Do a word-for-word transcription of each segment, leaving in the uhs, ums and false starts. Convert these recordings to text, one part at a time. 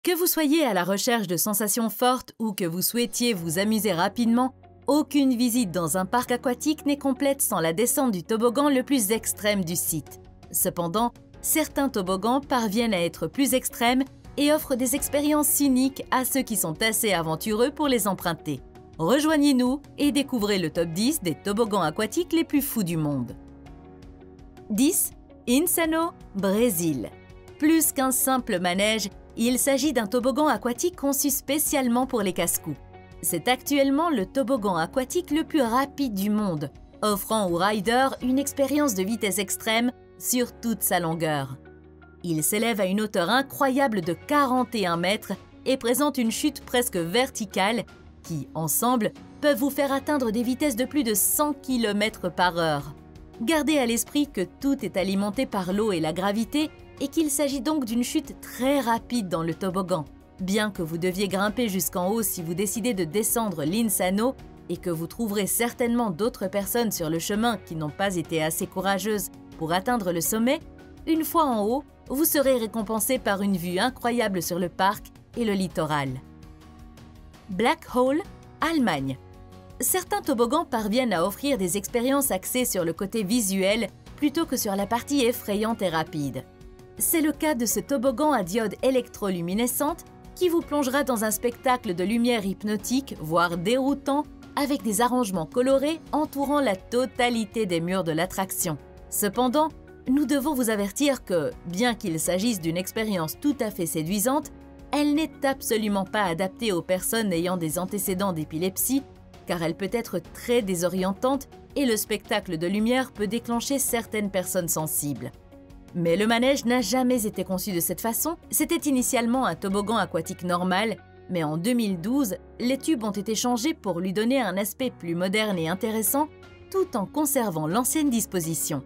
Que vous soyez à la recherche de sensations fortes ou que vous souhaitiez vous amuser rapidement, aucune visite dans un parc aquatique n'est complète sans la descente du toboggan le plus extrême du site. Cependant, certains toboggans parviennent à être plus extrêmes et offrent des expériences uniques à ceux qui sont assez aventureux pour les emprunter. Rejoignez-nous et découvrez le top dix des toboggans aquatiques les plus fous du monde. dix. Insano, Brésil. Plus qu'un simple manège, il s'agit d'un toboggan aquatique conçu spécialement pour les casse-cou. C'est actuellement le toboggan aquatique le plus rapide du monde, offrant aux riders une expérience de vitesse extrême sur toute sa longueur. Il s'élève à une hauteur incroyable de quarante et un mètres et présente une chute presque verticale qui, ensemble, peuvent vous faire atteindre des vitesses de plus de cent kilomètres par heure. Gardez à l'esprit que tout est alimenté par l'eau et la gravité et qu'il s'agit donc d'une chute très rapide dans le toboggan. Bien que vous deviez grimper jusqu'en haut si vous décidez de descendre l'Insano et que vous trouverez certainement d'autres personnes sur le chemin qui n'ont pas été assez courageuses pour atteindre le sommet, une fois en haut, vous serez récompensé par une vue incroyable sur le parc et le littoral. Black Hole, Allemagne. Certains toboggans parviennent à offrir des expériences axées sur le côté visuel plutôt que sur la partie effrayante et rapide. C'est le cas de ce toboggan à diode électroluminescente qui vous plongera dans un spectacle de lumière hypnotique, voire déroutant, avec des arrangements colorés entourant la totalité des murs de l'attraction. Cependant, nous devons vous avertir que, bien qu'il s'agisse d'une expérience tout à fait séduisante, elle n'est absolument pas adaptée aux personnes ayant des antécédents d'épilepsie, car elle peut être très désorientante et le spectacle de lumière peut déclencher certaines personnes sensibles. Mais le manège n'a jamais été conçu de cette façon, c'était initialement un toboggan aquatique normal, mais en deux mille douze, les tubes ont été changés pour lui donner un aspect plus moderne et intéressant, tout en conservant l'ancienne disposition.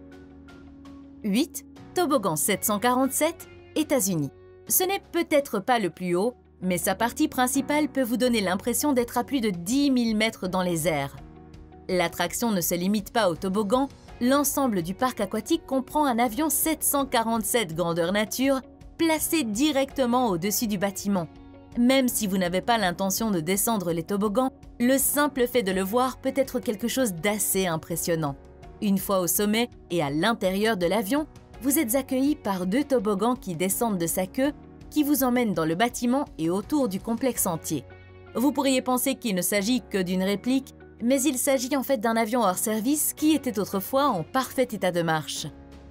huit. Toboggan sept cent quarante-sept, États-Unis. Ce n'est peut-être pas le plus haut, mais sa partie principale peut vous donner l'impression d'être à plus de dix mille mètres dans les airs. L'attraction ne se limite pas au toboggan, l'ensemble du parc aquatique comprend un avion sept cent quarante-sept grandeur nature placé directement au-dessus du bâtiment. Même si vous n'avez pas l'intention de descendre les toboggans, le simple fait de le voir peut être quelque chose d'assez impressionnant. Une fois au sommet et à l'intérieur de l'avion, vous êtes accueilli par deux toboggans qui descendent de sa queue, qui vous emmènent dans le bâtiment et autour du complexe entier. Vous pourriez penser qu'il ne s'agit que d'une réplique, mais il s'agit en fait d'un avion hors service qui était autrefois en parfait état de marche.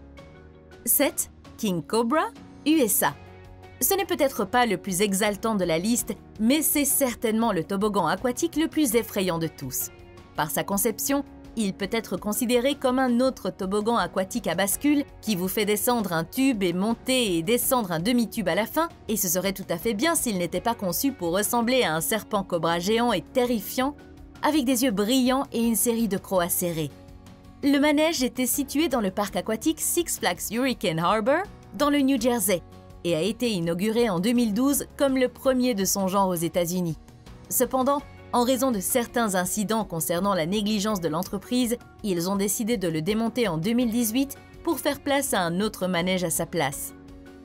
sept. King Cobra, U S A. Ce n'est peut-être pas le plus exaltant de la liste, mais c'est certainement le toboggan aquatique le plus effrayant de tous. Par sa conception, il peut être considéré comme un autre toboggan aquatique à bascule qui vous fait descendre un tube et monter et descendre un demi-tube à la fin, et ce serait tout à fait bien s'il n'était pas conçu pour ressembler à un serpent cobra géant et terrifiant, avec des yeux brillants et une série de crocs acérés. Le manège était situé dans le parc aquatique Six Flags Hurricane Harbor, dans le New Jersey, et a été inauguré en deux mille douze comme le premier de son genre aux États-Unis. Cependant, en raison de certains incidents concernant la négligence de l'entreprise, ils ont décidé de le démonter en deux mille dix-huit pour faire place à un autre manège à sa place.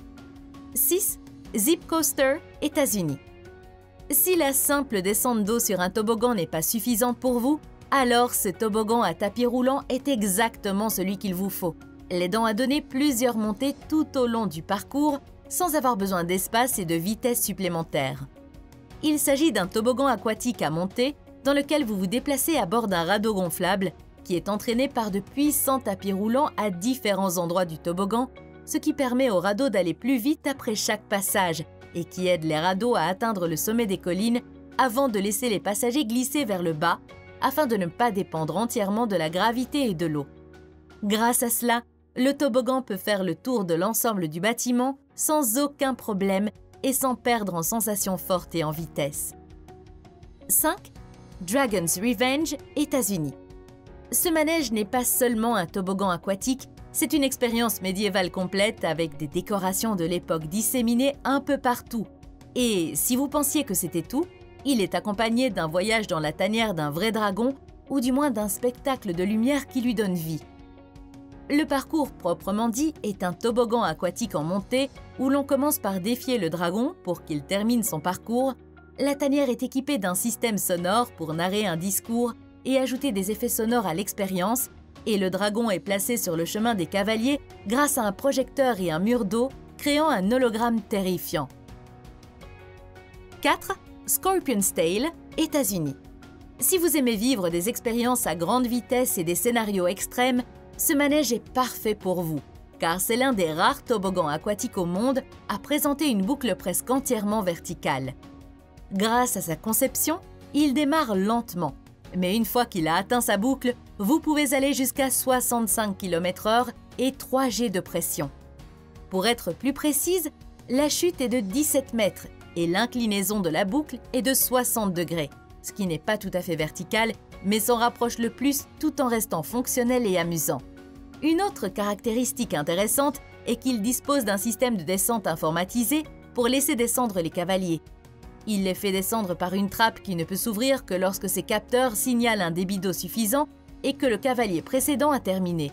six. Zip Coaster, États-Unis. Si la simple descente d'eau sur un toboggan n'est pas suffisante pour vous, alors ce toboggan à tapis roulant est exactement celui qu'il vous faut, l'aidant à donner plusieurs montées tout au long du parcours sans avoir besoin d'espace et de vitesse supplémentaires. Il s'agit d'un toboggan aquatique à monter dans lequel vous vous déplacez à bord d'un radeau gonflable qui est entraîné par de puissants tapis roulants à différents endroits du toboggan, ce qui permet au radeau d'aller plus vite après chaque passage et qui aide les radeaux à atteindre le sommet des collines avant de laisser les passagers glisser vers le bas afin de ne pas dépendre entièrement de la gravité et de l'eau. Grâce à cela, le toboggan peut faire le tour de l'ensemble du bâtiment sans aucun problème et sans perdre en sensations fortes et en vitesse. cinq. Dragon's Revenge, États-Unis. Ce manège n'est pas seulement un toboggan aquatique, c'est une expérience médiévale complète avec des décorations de l'époque disséminées un peu partout. Et si vous pensiez que c'était tout, il est accompagné d'un voyage dans la tanière d'un vrai dragon ou du moins d'un spectacle de lumière qui lui donne vie. Le parcours proprement dit est un toboggan aquatique en montée où l'on commence par défier le dragon pour qu'il termine son parcours. La tanière est équipée d'un système sonore pour narrer un discours et ajouter des effets sonores à l'expérience, et le dragon est placé sur le chemin des cavaliers grâce à un projecteur et un mur d'eau, créant un hologramme terrifiant. quatre. Scorpion's Tail, États-Unis. Si vous aimez vivre des expériences à grande vitesse et des scénarios extrêmes, ce manège est parfait pour vous, car c'est l'un des rares toboggans aquatiques au monde à présenter une boucle presque entièrement verticale. Grâce à sa conception, il démarre lentement, mais une fois qu'il a atteint sa boucle, vous pouvez aller jusqu'à soixante-cinq kilomètres heure et trois G de pression. Pour être plus précise, la chute est de dix-sept mètres et l'inclinaison de la boucle est de soixante degrés, ce qui n'est pas tout à fait vertical, mais s'en rapproche le plus tout en restant fonctionnel et amusant. Une autre caractéristique intéressante est qu'il dispose d'un système de descente informatisé pour laisser descendre les cavaliers. Il les fait descendre par une trappe qui ne peut s'ouvrir que lorsque ses capteurs signalent un débit d'eau suffisant et que le cavalier précédent a terminé.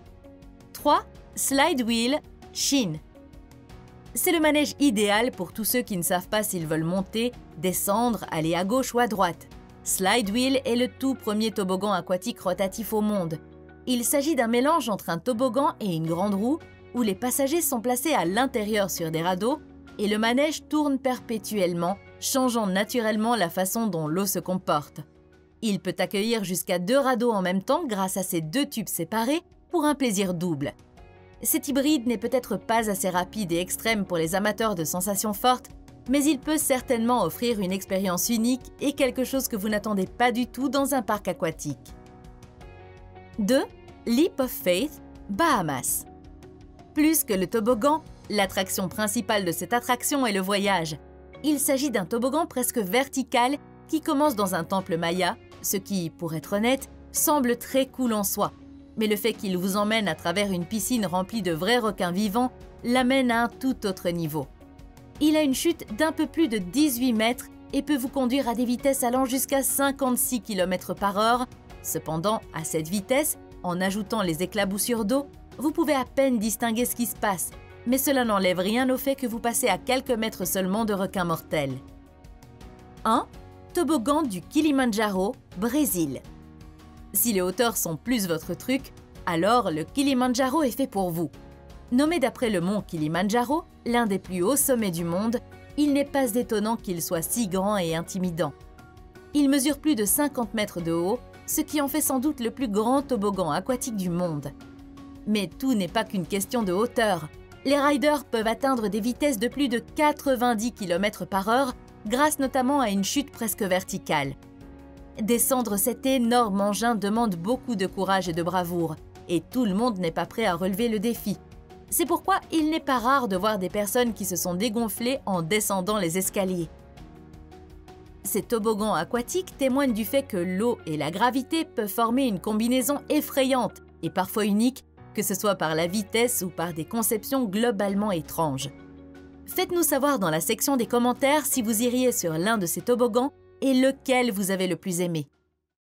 trois. Slide Wheel, Chine. C'est le manège idéal pour tous ceux qui ne savent pas s'ils veulent monter, descendre, aller à gauche ou à droite. Slide Wheel est le tout premier toboggan aquatique rotatif au monde. Il s'agit d'un mélange entre un toboggan et une grande roue où les passagers sont placés à l'intérieur sur des radeaux et le manège tourne perpétuellement, changeant naturellement la façon dont l'eau se comporte. Il peut accueillir jusqu'à deux radeaux en même temps grâce à ses deux tubes séparés pour un plaisir double. Cet hybride n'est peut-être pas assez rapide et extrême pour les amateurs de sensations fortes, mais il peut certainement offrir une expérience unique et quelque chose que vous n'attendez pas du tout dans un parc aquatique. deux. Leap of Faith, Bahamas. Plus que le toboggan, l'attraction principale de cette attraction est le voyage. Il s'agit d'un toboggan presque vertical qui commence dans un temple maya, ce qui, pour être honnête, semble très cool en soi. Mais le fait qu'il vous emmène à travers une piscine remplie de vrais requins vivants l'amène à un tout autre niveau. Il a une chute d'un peu plus de dix-huit mètres et peut vous conduire à des vitesses allant jusqu'à cinquante-six kilomètres par heure. Cependant, à cette vitesse, en ajoutant les éclaboussures d'eau, vous pouvez à peine distinguer ce qui se passe, mais cela n'enlève rien au fait que vous passez à quelques mètres seulement de requins mortels. un. Toboggan du Kilimandjaro, Brésil. Si les hauteurs sont plus votre truc, alors le Kilimandjaro est fait pour vous. Nommé d'après le mont Kilimandjaro, l'un des plus hauts sommets du monde, il n'est pas étonnant qu'il soit si grand et intimidant. Il mesure plus de cinquante mètres de haut, ce qui en fait sans doute le plus grand toboggan aquatique du monde. Mais tout n'est pas qu'une question de hauteur. Les riders peuvent atteindre des vitesses de plus de quatre-vingt-dix kilomètres par heure, grâce notamment à une chute presque verticale. Descendre cet énorme engin demande beaucoup de courage et de bravoure, et tout le monde n'est pas prêt à relever le défi. C'est pourquoi il n'est pas rare de voir des personnes qui se sont dégonflées en descendant les escaliers. Ces toboggans aquatiques témoignent du fait que l'eau et la gravité peuvent former une combinaison effrayante et parfois unique, que ce soit par la vitesse ou par des conceptions globalement étranges. Faites-nous savoir dans la section des commentaires si vous iriez sur l'un de ces toboggans et lequel vous avez le plus aimé.